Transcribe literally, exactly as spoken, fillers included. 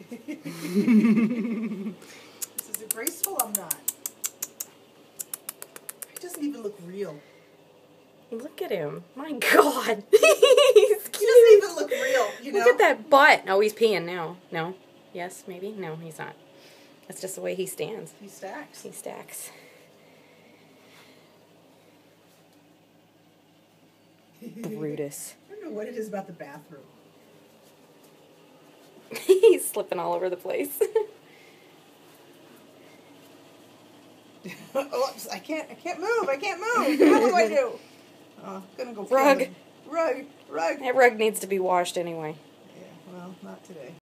Is it graceful? I'm not. He doesn't even look real. Look at him. My God. He's He cute. doesn't even look real, you know? Look at that butt. Oh, he's peeing now. No? Yes, maybe? No, he's not. That's just the way he stands. He stacks. He stacks. Brutus. I don't know what it is about the bathroom. He's slipping all over the place. Oops, I can't, I can't move, I can't move. What do I do? Oh, I'm gonna go. Rug. Rug, rug. That rug needs to be washed anyway. Yeah, well, not today.